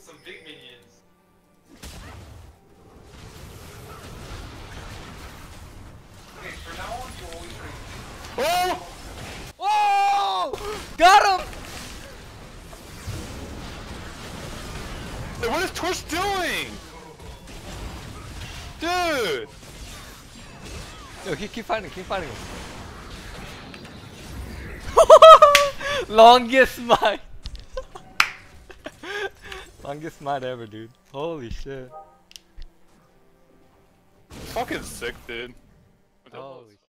some big minions. Okay, for now on, you always bring. Oh! Oh! Got him! Hey, what is Torch doing? Dude! Yo, keep fighting, keep fighting him. Longest smite! Longest smite ever, dude. Holy shit. Fucking sick, dude. Holy